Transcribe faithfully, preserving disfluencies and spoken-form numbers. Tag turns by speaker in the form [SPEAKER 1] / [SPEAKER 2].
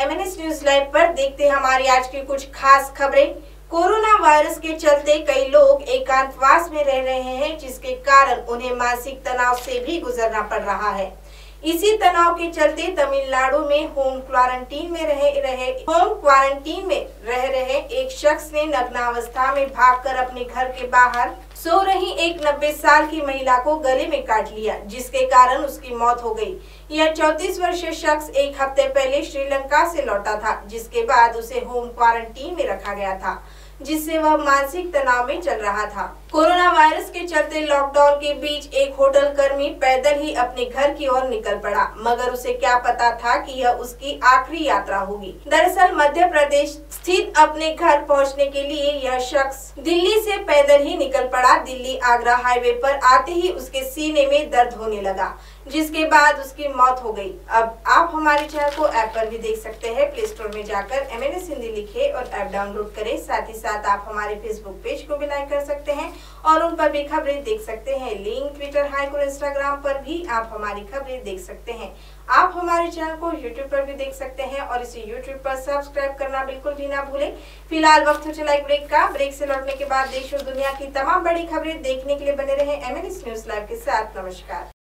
[SPEAKER 1] MNS news live पर देखते हैं हमारी आज की कुछ खास खबरें। कोरोना वायरस के चलते कई लोग एकांतवास में रह रहे हैं, जिसके कारण उन्हें मानसिक तनाव से भी गुजरना पड़ रहा है। इसी तनाव के चलते तमिलनाडु में होम क्वारंटीन में रहे रहे होम क्वारंटीन में रह रहे एक शख्स ने नग्नावस्था में भागकर अपने घर के बाहर सो रही एक नब्बे साल की महिला को गले में काट लिया, जिसके कारण उसकी मौत हो गई। यह चौंतीस वर्षीय शख्स एक हफ्ते पहले श्रीलंका से लौटा था, जिसके बाद उसे होम क्वारंटीन में रखा गया था, जिससे वह मानसिक तनाव में चल रहा था। कोरोना वायरस के चलते लॉकडाउन के बीच एक होटल कर्मी पैदल ही अपने घर की ओर निकल पड़ा, मगर उसे क्या पता था कि यह उसकी आखिरी यात्रा होगी। दरअसल मध्य प्रदेश स्थित अपने घर पहुंचने के लिए यह शख्स दिल्ली से पैदल ही निकल पड़ा। दिल्ली आगरा हाईवे पर आते ही उसके सीने में दर्द होने लगा, जिसके बाद उसकी मौत हो गई। अब आप हमारे चैनल को ऐप पर भी देख सकते हैं। प्ले स्टोर में जाकर एमएनएस हिंदी लिखे और ऐप डाउनलोड करें। साथ ही साथ आप हमारे फेसबुक पेज को भी लाइक कर सकते हैं और उन पर भी खबरें देख सकते हैं। लिंक ट्विटर, हाइक और इंस्टाग्राम पर भी आप हमारी खबरें देख सकते हैं। आप हमारे चैनल को यूट्यूब पर भी देख सकते हैं और इसे यूट्यूब पर सब्सक्राइब करना बिल्कुल भी ना भूलें। फिलहाल वक्त हो चला एक ब्रेक का। ब्रेक से लौटने के बाद देश और दुनिया की तमाम बड़ी खबरें देखने के लिए बने रहे एमएनएस न्यूज लाइव के साथ। नमस्कार।